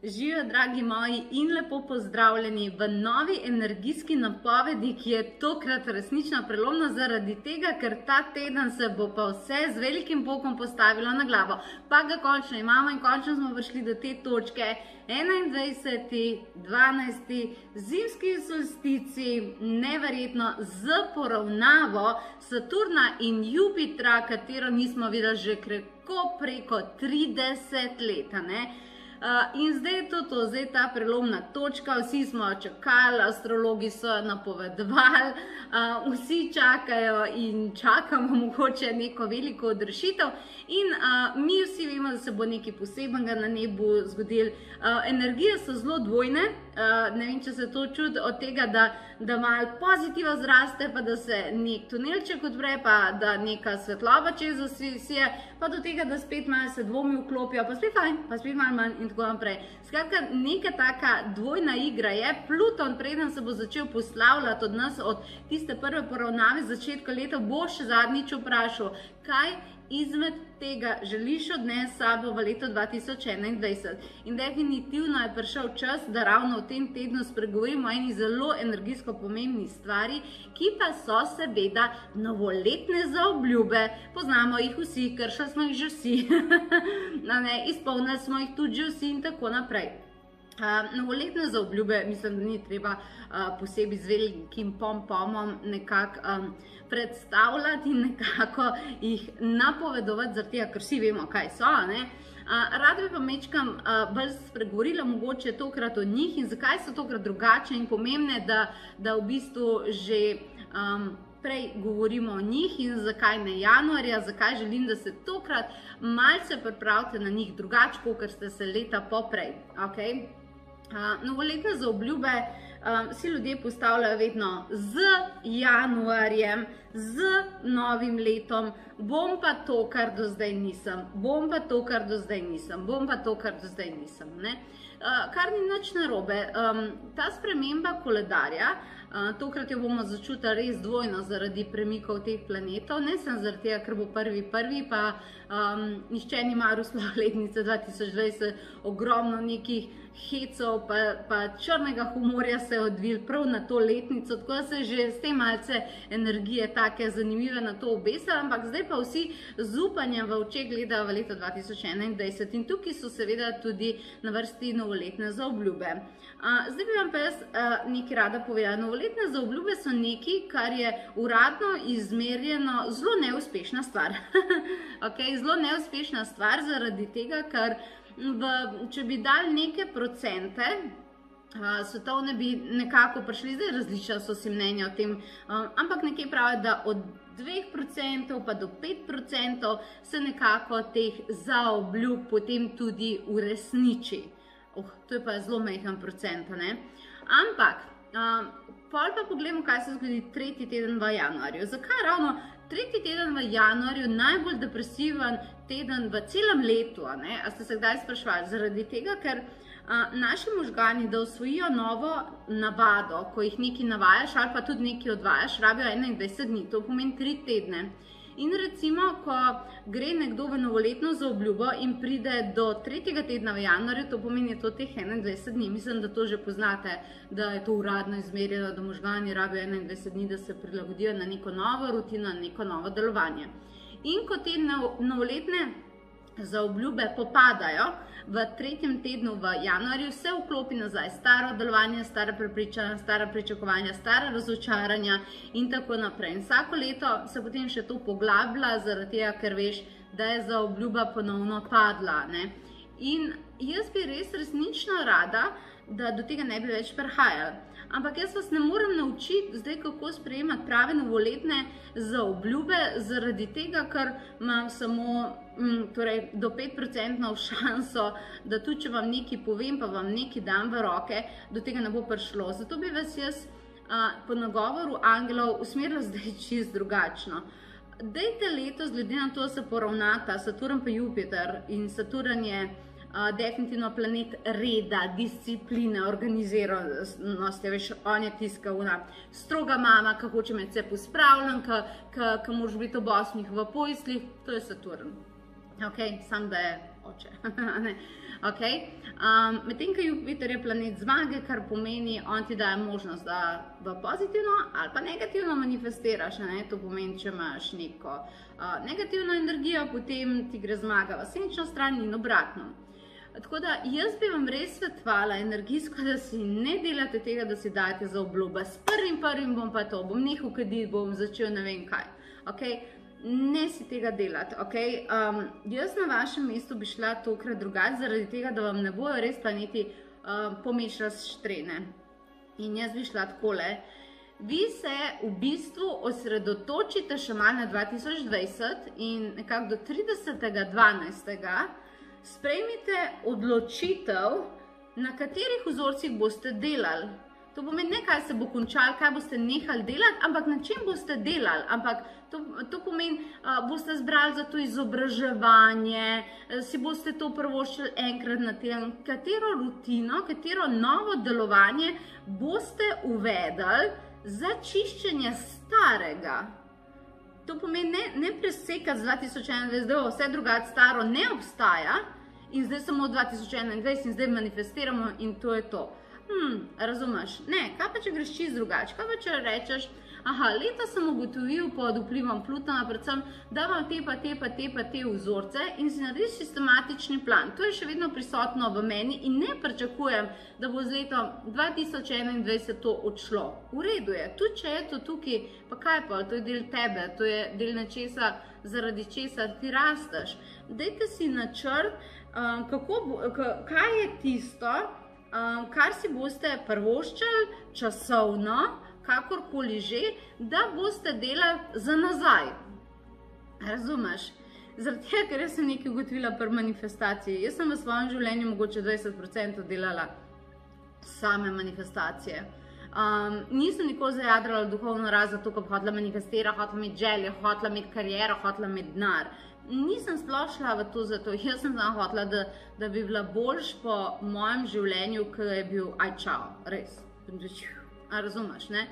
Živijo, dragi moji, in lepo pozdravljeni v novi energijski napovedi, ki je tokrat resnično prelomna zaradi tega, ker ta teden se bo pa vse z velikim pokom postavilo na glavo. Pa ga končno imamo in končno smo prišli do te točke. 21.12. zimski solstici, neverjetno, z poravnavo Saturna in Jupitra, katero nismo videli že krepko preko 30 let, ne? In zdaj je to, zdaj je ta prelomna točka, vsi smo čakali, astrologi so napovedovali, vsi čakajo in čakamo mogoče neko veliko odrešitev in mi vsi vemo, da se bo nekaj posebenega na nebu zgodil. Energije so zelo dvojne, ne vem, če se to čudi od tega, da malo pozitiva zraste, pa da se nek tunelček odpre, pa da neka svetloba čez zasije, pa do tega, da spet malo se dvomi vklopijo, pa spet fajn, pa spet malo manj in tako naprej. Skratka, neka taka dvojna igra je. Pluton, preden se bo začel poslavljati od nas, od tiste prve poravnave začetka leta, bo še zadnjič vprašal, kaj izmed tega želiš odnesti s sabo v leto 2021. In definitivno je prišel čas, da ravno v tem tednu spregovorimo o eni zelo energijsko pomembni stvari, ki pa so seveda novoletne zaobljube. Poznamo jih vsi, kršili smo jih že vsi, izpolnili smo jih tudi že vsi in tako naprej. Novoletne zaobljube, mislim, da ni treba posebej z velikim pompomom nekako predstavljati in nekako jih napovedovati, zaradi tega, ker vsi vemo, kaj so, ne? Rad bi pa mečkam bolj spregovorila mogoče tokrat o njih in zakaj so tokrat drugačne in pomembne, da v bistvu že prej govorimo o njih in zakaj ne januarja, zakaj želim, da se tokrat malce pripravite na njih drugače, kot ste se leta poprej. Novoletne zaobljube vsi ljudje postavljajo vedno z januarjem, z novim letom, bom pa to, kar do zdaj nisem, bom pa to, kar do zdaj nisem, bom pa to, kar do zdaj nisem, ne? Kar ni nič narobe. Ta sprememba koledarja, tokrat jo bomo začutili res dvojno zaradi premikov teh planetov, ne sem zaradi tega, ker bo 1.1. pa nišče ni maru sploh letnice 2020, ogromno nekih hecov pa črnega humorja se je odvil prav na to letnico, tako da se že s tem malce energije take zanimive na to obesili, ampak zdaj pa vsi z upanjem v očeh gledajo v leto 2021 in tukaj so seveda tudi na vrsti novoletne zaobljube. Zdaj bi vam pa jaz nekaj rada povedala. Novoletne zaobljube so nekaj, kar je uradno izmerjeno zelo neuspešna stvar. Zelo neuspešna stvar zaradi tega, ker če bi dali neke procente, svetovne bi nekako prišli, zdaj različna so si mnenja o tem, ampak nekaj pravi, da od 2% pa do 5% se nekako teh zaobljub potem tudi uresniči. To je pa zelo majhen procent, ne? Ampak, pol pa pogledamo, kaj se zgodi tretji teden v januarju. Zakaj ravno tretji teden v januarju najbolj depresiven teden v celem letu, ne? A ste se kdaj sprašvali? Zaradi tega, ker naši možgani, da osvojijo novo navado, ko jih nekaj navajaš ali pa tudi nekaj odvajaš, rabijo 21 dni, to pomeni 3 tedne. In recimo, ko gre nekdo v novoletno zaobljubo in pride do tretjega tedna v januarju, to pomeni to teh 21 dni. Mislim, da to že poznate, da je to uradno izmerjeno, da možgani rabijo 21 dni, da se prilagodijo na neko novo rutino, na neko novo delovanje. In ko te novoletne zaobljube popadajo v tretjem tednu v januarju, se vklopi nazaj staro delovanje, stara prepričanja, stara pričakovanja, stara razočaranja in tako naprej. In vsako leto se potem še to poglablja, zaradi tega, ker veš, da je zaobljuba ponovno padla, ne? In jaz bi resnično rada, da do tega ne bi več prihajali. Ampak jaz vas ne morem naučiti zdaj, kako sprejemati prave novoletne zaobljube, zaradi tega, ker imam samo do 5% šanso, da tudi, če vam nekaj povem, pa vam nekaj dam v roke, do tega ne bo prišlo. Zato bi vas jaz po nagovoru angelov usmerila zdaj čisto drugačno. Dajte letos, glede na to, da se poravnata Saturn pa Jupiter, in Saturn je definitivno planet reda, discipline, organiziranosti, veš, on je tiska stroga mama, ki hoče med se pospravljen, ki moraš biti ob 8 v poslih, to je Saturn. Sam da je oče. Medtem, ko Jupiter je planet zmage, kar pomeni, on ti daje možnost, da v pozitivno ali pa negativno manifestiraš. To pomeni, če imaš neko negativno energijo, potem ti gre zmaga v senčno stran in obratno. Tako da jaz bi vam res svetovala energijsko, da si ne delate tega, da si dajete za obljube. S prvim bom pa to, bom nehal kaditi, bom začel ne vem kaj. Ne si tega delati, jaz na vašem mestu bi šla tokrat drugače, zaradi tega, da vam ne bojo res planeti pomešali štrene. In jaz bi šla takole. Vi se v bistvu osredotočite še malo na 2020 in nekako do 30.12. sprejmite odločitev, na katerih vzorcih boste delali. To pomeni ne, kaj se bo končalo, kaj boste nehali delati, ampak na čem boste delali. Ampak to pomeni, boste zbrali za to izobraževanje, si boste to privoščili enkrat na teden, katero rutino, katero novo delovanje boste uvedli za čiščenje starega. To pomeni ne presekati z 2021, da vse drugače staro ne obstaja in zdaj samo 2021 in zdaj manifestiramo in to je to. Razumeš? Ne, kaj pa če greš čisto drugače? Kaj pa če rečeš, leta sem ugotovil pod vplivom Plutona, predvsem, da imam te vzorce in si narediš sistematični plan. To je še vedno prisotno v meni in ne pričakujem, da bo z letom 2021 to odšlo. V redu je, tudi če je to tukaj, pa kaj pa, to je del tebe, to je del nečesa, zaradi česa ti rasteš. Dajte si načrt, kaj je tisto, kar si boste privoščili časovno, kakorkoli že, da boste delali za nazaj. Razumeš? Zaradi tega, ker jaz sem nekaj ugotovila pri manifestaciji. Jaz sem v svojem življenju mogoče 20% delala same manifestacije. Nisem nikoli zajadrala duhovno raz zato, ko bi hotela manifestirati, hotela imeti želje, hotela imeti kariero, hotela imeti denar. Nisem sploh šla v to zato, jaz sem znam hotela, da bi bila boljš po mojem življenju, ki je bil čau, res. Razumeš, ne?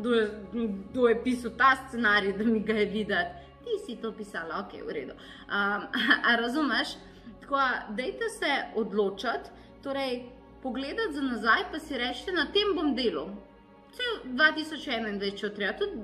Kdo je pisal ta scenarij, da mi ga je videti? Ti si to pisala, ok, v redu. Razumeš? Tako, dajte se odločati, torej pogledati za nazaj, pa si rečete, na tem bom delal. Vse 2021, če treba, tudi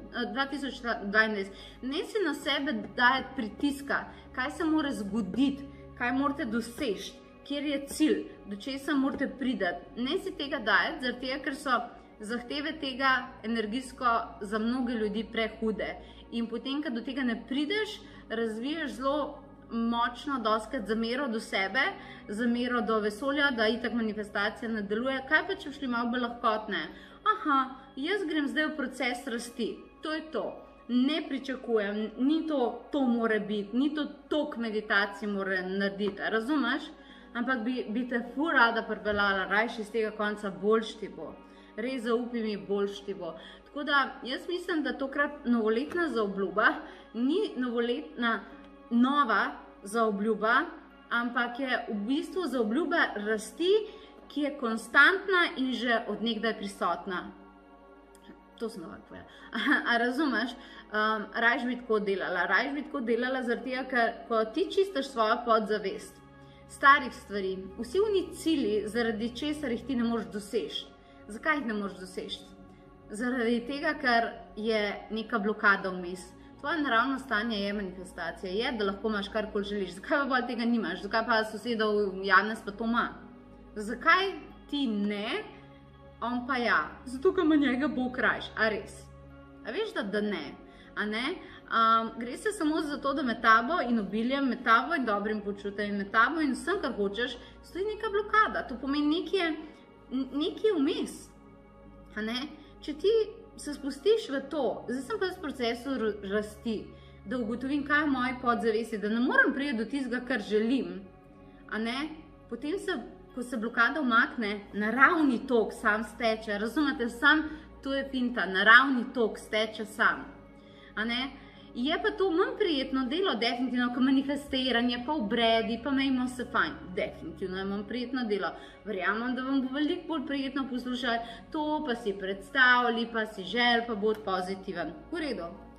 2022. Ne si na sebe dajati pritiska, kaj se mora zgoditi, kaj morate doseči, kjer je cilj, do česa morate priti. Ne si tega dajati, zaradi tega, ker so zahteve tega energijsko za mnoge ljudi prehude. In potem, ko do tega ne prideš, razviješ zelo močno dostakrat zamero do sebe, zamero do vesolja, da itak manifestacija ne deluje. Kaj pa, če šli malo bolj lahkotne? Jaz grem zdaj v proces rasti. To je to. Ne pričakujem, ni to mora biti, ni to tok meditacij mora narediti, razumeš? Ampak bi te ful rada pripeljala, rajši iz tega konca boljš ti bo. Res zaupi mi, boljš ti bo. Tako da, jaz mislim, da tokrat novoletna zaobljuba ni novoletna nova zaobljuba, ampak je v bistvu zaobljuba rasti, ki je konstantna in že od nekdaj prisotna. To sem lahko povedala. A razumeš? Rajš bi tako delala, zaradi tega, ker ko ti čistaš svojo podzavest, starih stvari, vsi oni cilji, zaradi česar jih ti ne moreš doseči. Zakaj jih ne moreš doseči? Zaradi tega, ker je neka blokada vmes. Tvoje naravno stanje je manifestacija, je, da lahko imaš karkoli želiš. Zakaj pa bolj tega nimaš? Zakaj pa sosedov Janez pa to ima? Zakaj ti ne, on pa ja? Zato, ker ima njega Bog rajš. A res? A veš, da ne? A ne? Gre se samo za to, da med tabo in obiljem, med tabo in dobrim počutjem, med tabo in vsem, kar hočeš, stoji neka blokada. To pomeni nekaj vmes. A ne? Če ti se spustiš v to, zdaj sem pa v procesu rasti, da ugotovim, kaj je v moji podzavesti, da ne moram priti do tistega, kar želim, a ne? Potem ko se blokada umakne, naravni tok sam steče, razumete, to je finta, naravni tok steče sam, a ne? Je pa to manj prijetno delo, definitivno, ko manifestiranje, pa obredi, pa imamo se fajn. Definitivno je manj prijetno delo. Verjamem, da vam bo veliko bolj prijetno poslušati to, pa si predstavljali, pa si želj, pa bod pozitiven. V redu.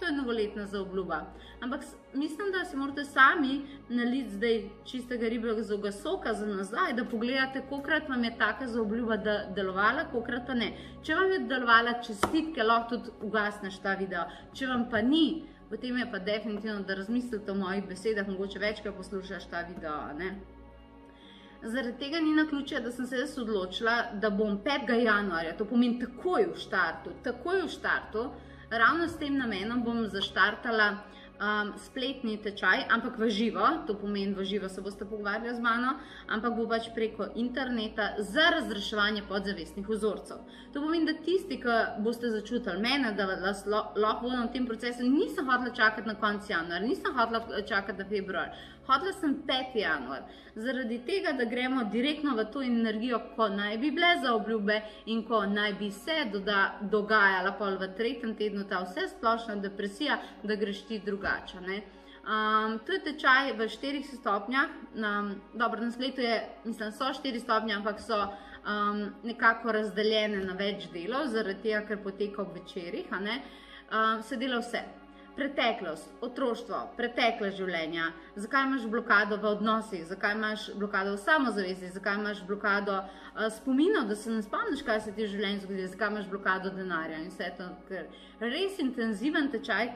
To je novoletna zaobljuba. Ampak mislim, da si morate sami naliti zdaj čistega ribjega soka za nazaj, da pogledate, kolikrat vam je taka zaobljuba delovala, kolikrat pa ne. Če vam je delovala, čestitke, lahko tudi ugasneš ta video. Če vam pa ni, potem je pa definitivno, da razmislite o mojih besedah, mogoče večkrat poslušaš ta video, ne? Zaradi tega ni naključje, da sem se jaz odločila, da bom 5. januarja, to pomeni takoj v štartu, ravno s tem namenom bom zaštartala spletni tečaj, ampak v živo, to pomeni v živo se boste pogovarjali z mano, ampak bo pač preko interneta za razreševanje podzavestnih vzorcev. To pomeni, da tisti, ki boste začutili mene, da vas lahko vodim v tem procesu, nisem hotela čakati na konec januarja, nisem hotela čakati na februar, hotela sem 5. januar. Zaradi tega, da gremo direktno v to energijo, ko naj bi bile zaobljube in ko naj bi se dogajala pol v 3. tednu ta vse splošna depresija, da greš ti drugače. To je tečaj v 4 stopnjah. Dobro, na spletu je, mislim, so 4 stopnje, ampak so nekako razdeljene na več delov, zaradi tega, ker poteka ob večerih, se dela vse. Preteklost, otroštvo, pretekle življenja, zakaj imaš blokado v odnosih, zakaj imaš blokado v samozavesti, zakaj imaš blokado spominov, da se ne spomniš, kaj se ti v življenju zgodi, zakaj imaš blokado denarja in vse to, ker res intenziven tečaj,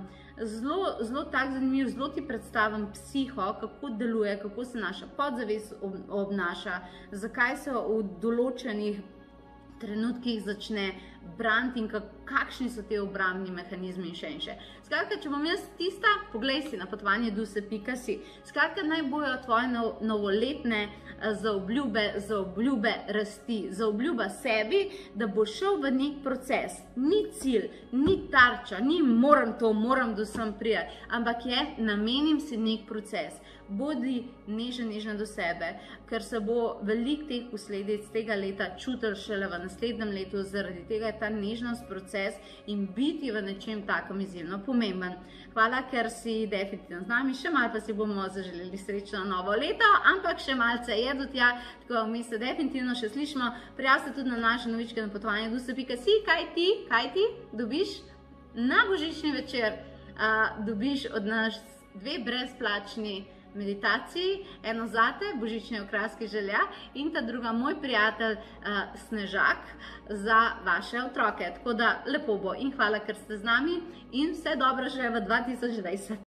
zelo tak zanimiv, zelo ti predstavim psiho, kako deluje, kako se naša podzavest obnaša, zakaj se v določenih trenutkih začne braniti in kakšni so te obrambni mehanizmi in še in še. Skratka, če bom jaz tista, poglej si na potovanje.duse.si. Skratka, naj bojo tvoje novoletne zaobljube rasti, zaobljuba sebi, da bo šel v nek proces. Ni cilj, ni tarča, ni moram do sem prijeti, ampak je namenim si nek proces. Bodi nežna do sebe, ker se bo veliko teh posledic tega leta čutil šele v naslednjem letu, zaradi tega je ta nežnost proces in biti v nečem takem izjemno pomemben. Hvala, ker si definitivno z nami, še malo pa si bomo zaželeli srečno novo leto, ampak še malce je do tja, tako mi se definitivno še slišimo. Prijav se tudi na naše novičke na potovanje.duse.si. Kaj ti dobiš na božični večer? Dobiš od nas 2 brezplačni meditaciji, eno zate, božične okraske želja, in ta druga moj prijatelj Snežak za vaše otroke. Tako da lepo bo in hvala, ker ste z nami in vse dobro že v 2020.